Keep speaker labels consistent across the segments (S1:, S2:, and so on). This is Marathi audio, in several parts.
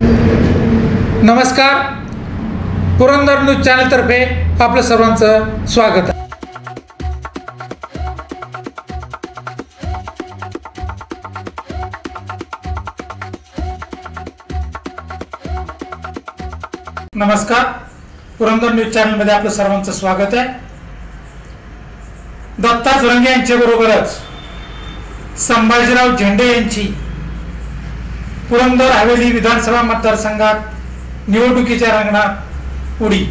S1: नमस्कार, पुरंदर न्यूज चॅनलतर्फे आपलं सर्वांचं स्वागत आहे. नमस्कार, पुरंदर न्यूज चॅनलमध्ये आपलं सर्वांचं स्वागत आहे. दत्ता झुरंगे यांच्याबरोबरच संभाजीराव झेंडे यांची पुरंदर हवेली विधानसभा मतदारसंघात निवडणुकीच्या रिंगणात उडी.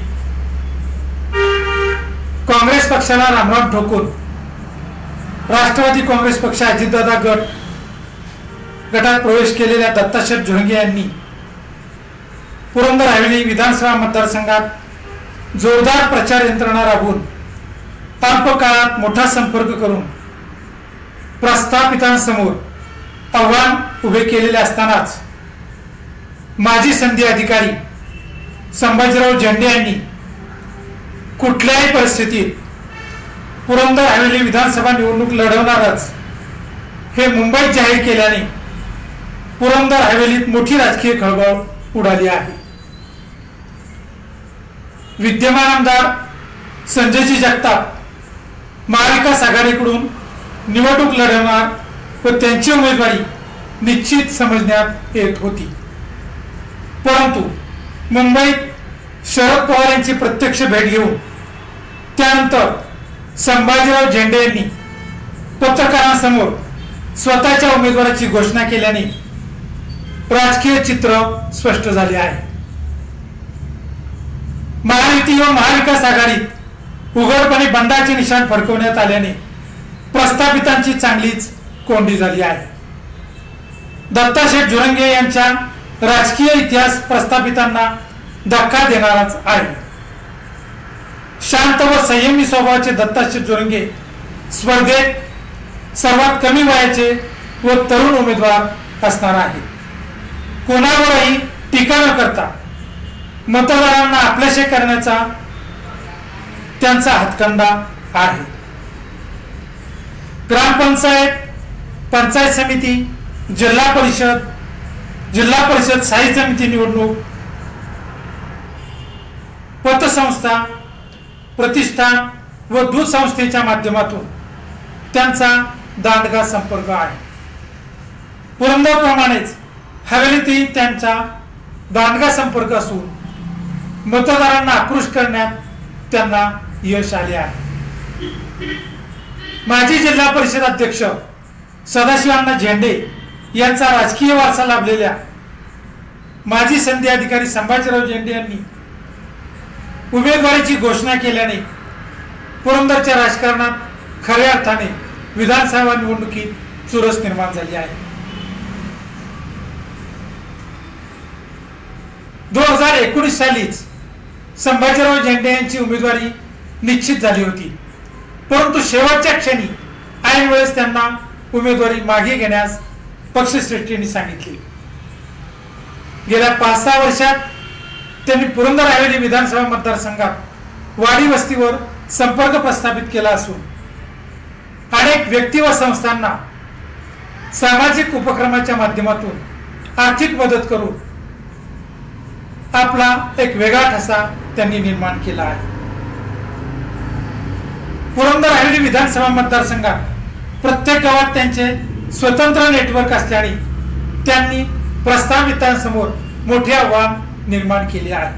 S1: काँग्रेस पक्षाला रामराम ठोकून राष्ट्रवादी काँग्रेस पक्ष अजितदादा गटात प्रवेश केलेल्या दत्ताशेठ झुरंगे यांनी पुरंदर हवेली विधानसभा मतदारसंघात जोरदार प्रचार यंत्रणा राबवून अल्प काळात मोठा संपर्क करून प्रस्थापितांसमोर आव्हान उभे केलेले असतानाच माजी संधी अधिकारी संभाजीराव झेंडे यांनी कुठल्याही परिस्थितीत पुरंदर हवेली विधानसभा निवडणूक लढवणारच हे मुंबईत जाहीर केल्याने पुरंदर हवेलीत मोठी राजकीय खळबळ उडाली आहे. विद्यमान आमदार संजयजी जगताप महाविकास आघाडीकडून निवडणूक लढवणार व त्यांची उमेदवारी निश्चित समजण्यात येत होती. परंतु मुंबईत शरद पवार यांची प्रत्यक्ष भेट घेऊन त्यानंतर संभाजीराव झेंडे यांनी पत्रकारांसमोर स्वतःच्या उमेदवाराची घोषणा केल्याने राजकीय चित्र स्पष्ट झाले आहे. महायुती व महाविकास आघाडीत उघडपणे बंडाचे निशाण फडकवण्यात आल्याने प्रस्थापितांची चांगलीच कोंडी झाली आहे. दत्ताशेठ झुरंगे यांच्या राजकीय इतिहास प्रस्थापितांना धक्का देणाराच आहे. शांत व संयमी स्वभावाचे दत्ताशेठ झुरंगे स्पर्धेत सर्वात कमी वयाचे व तरुण उमेदवार असणार आहेत. कोणावरही टीका न करता मतदारांना आपल्याशे करण्याचा त्यांचा हातखंडा आहे. ग्रामपंचायत, पंचायत समिती, जिल्हा परिषद स्थायी समिती निवडणूक, पतसंस्था, प्रतिष्ठान व दूध संस्थेच्या माध्यमातून त्यांचा दांडगा संपर्क आहे. पुरंदरप्रमाणेच हवेलीतही त्यांचा दांडगा संपर्क असून मतदारांना आकृष्ट करण्यात त्यांना यश आले आहे. माजी जिल्हा परिषद अध्यक्ष सदाशिवांना झेंडे यांचा राजकीय वारसा लाभलेल्या माजी संधी अधिकारी संभाजीराव झेंडे यांनी उमेदवारीची घोषणा केल्याने पुरंदरच्या राजकारणात खऱ्या अर्थाने विधानसभा निवडणुकीत चुरस निर्माण झाली आहे. 2019 सालीच संभाजीराव झेंडे यांची उमेदवारी निश्चित झाली होती. परंतु शेवटच्या क्षणी ऐन वेळेस त्यांना उमेदवारी मागे घेण्यास पक्षश्रेष्ठींनी सांगितले. गेल्या 5-6 वर्षात त्यांनी पुरंदर हवेली विधानसभा मतदारसंघात वाडी वस्तीवर संपर्क प्रस्थापित केला असून अनेक व्यक्ती व संस्थांना सामाजिक उपक्रमाच्या माध्यमातून आर्थिक मदत करून आपला एक वेगळा ठसा त्यांनी निर्माण केला आहे. पुरंदर हवेली विधानसभा मतदारसंघात प्रत्येक गावात त्यांचे स्वतंत्र नेटवर्क असल्याने त्यांनी प्रस्थापितांसमोर मोठे आव्हान निर्माण केले आहे.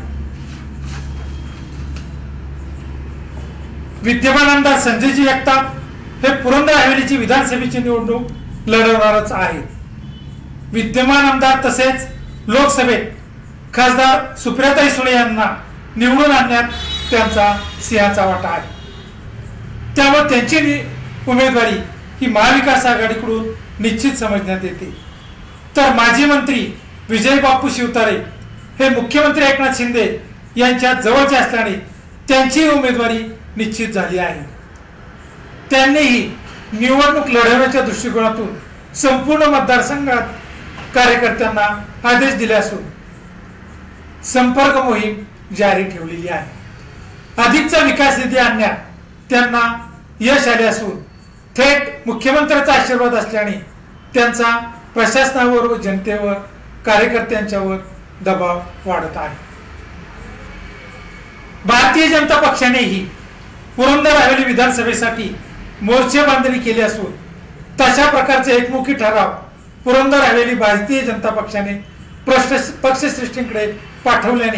S1: विद्यमान आमदार संजयजी जगताप हे पुरंदर हवेलीची विधानसभेची निवडणूक लढवणारच आहेत. विद्यमान आमदार तसेच लोकसभेत खासदार सुप्रियाताई सुळे यांना निवडून आणण्यात त्यांचा सिंहाचा वाटा आहे. त्यामुळे त्यांची उमेदवारी ही महाविकास आघाडीकडून निश्चित समजण्यात येते. तर माजी मंत्री विजय बापू शिवतारे हे मुख्यमंत्री एकनाथ शिंदे यांच्या जवळचे असल्याने त्यांची उमेदवारी निश्चित झाली आहे. त्यांनीही निवडणूक लढवण्याच्या दृष्टिकोनातून संपूर्ण मतदारसंघात कार्यकर्त्यांना आदेश दिले असून संपर्क मोहीम जारी ठेवलेली आहे. अधिकचा विकास निधी आणण्यात त्यांना यश आले असून थेट मुख्यमंत्र्यांचा आशीर्वाद असल्याने त्यांचा प्रशासनावर व जनतेवर कार्यकर्त्यांच्यावर दबाव वाढत आहे. भारतीय जनता पक्षानेही पुरंदर हवेली विधानसभेसाठी मोर्चे बांधणी केली असून तशा प्रकारचे एकमुखी ठराव पुरंदर हवेली भारतीय जनता पक्षाने पक्षश्रेष्ठींकडे पाठवल्याने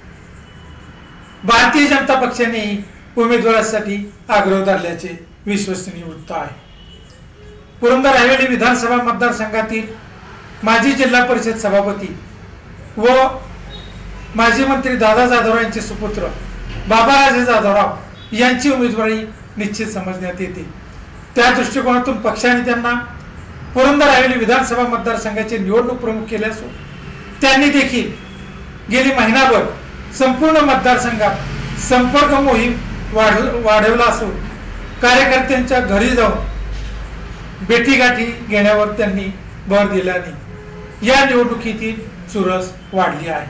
S1: भारतीय जनता पक्षानेही उमेदवारासाठी आग्रह धरल्याचे विश्वसनीय वृत्त आहे. पुरंदर हवेली विधानसभा मतदारसंघातील माजी जिल्हा परिषद सभापती व माजी मंत्री दादा जाधवराव यांचे सुपुत्र बाबाराजे जाधवराव यांची उमेदवारी निश्चित समजण्यात येते. त्या दृष्टिकोनातून पक्षाने त्यांना पुरंदर हवेली विधानसभा मतदारसंघाचे निवडणूक प्रमुख केले असून त्यांनी देखील गेली महिनाभर संपूर्ण मतदारसंघात संपर्क मोहीम वाढवला असून कार्यकर्त्यांच्या घरी जाऊन भेटीगाठी घेण्यावर त्यांनी भर दिल्याने या निवडणुकीतील चुरस वाढली आहे.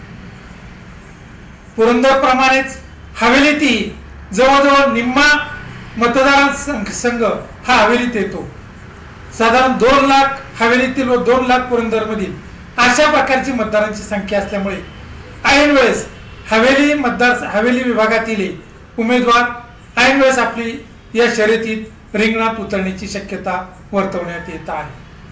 S1: पुरंदर प्रमाणेच हवेलीतही जवळजवळ निम्मा मतदारांसंघ हा हवेलीत येतो. साधारण 2 लाख हवेलीतील व 2 लाख पुरंदर मधील अशा प्रकारची मतदारांची संख्या असल्यामुळे ऐन वेळेस हवेली विभागातील उमेदवार ऐन वेळेस आपली या शर्यतीत रिंगणात उतरण्याची शक्यता वर्तवण्यात येत आहे.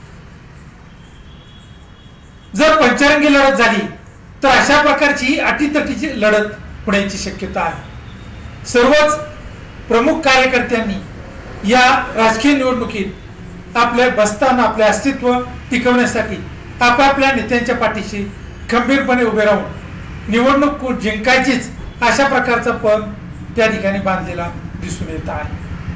S1: जर पंचरंगी लढत झाली तर अशा प्रकारची अटीतटीची लढत होण्याची शक्यता आहे. सर्वच प्रमुख कार्यकर्त्यांनी या राजकीय निवडणुकीत आपले बसताना आपले अस्तित्व टिकवण्यासाठी आपापल्या नेत्यांच्या पाठीशी खंबीरपणे उभे राहून निवडणूक जिंकायचीच अशा प्रकारचा पण त्या ठिकाणी बांधलेला दिसून येत आहे.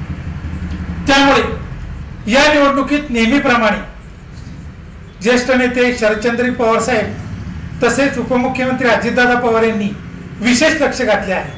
S1: त्यामुळे या निवडणुकीत नेहमीप्रमाणे ज्येष्ठ नेते शरदचंद्र पवार साहेब तसेच उपमुख्यमंत्री अजितदादा पवार यांनी विशेष लक्ष घातले आहे.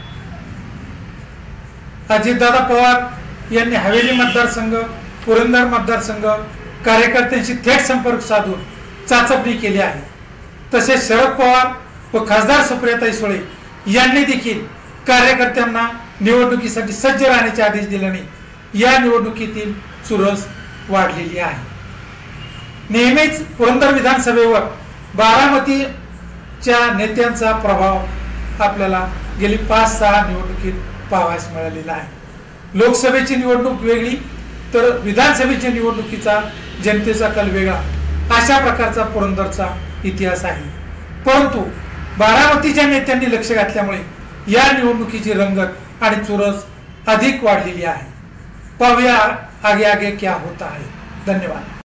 S1: अजितदादा पवार यांनी हवेली मतदारसंघ पुरंदर मतदारसंघ कार्यकर्त्यांशी थेट संपर्क साधून चाचपणी केली आहे. तसेच शरद पवार व खासदार सुप्रियाताई सुळे यांनी देखील कार्यकर्त्यांना निवडणुकीसाठी सज्ज राहण्याचे आदेश दिल्याने या निवडणुकीतील चुरस वाढलेली आहे. नेहमीच पुरंदर विधानसभेवर बारामतीच्या नेत्यांचा प्रभाव आपल्याला गेली 5-6 निवडणुकीत पाहावयास मिळालेला आहे. लोकसभेची निवडणूक वेगळी तर विधानसभेच्या निवडणुकीचा जनतेचा कल वेगळा अशा प्रकारचा पुरंदरचा इतिहास आहे. परंतु बारामतीच्या नेत्यांनी लक्ष घातल्यामुळे या निवडणुकीची रंगत आणि चुरस अधिक वाढलेली आहे. पाहूया आगे आगे क्या होता है. धन्यवाद.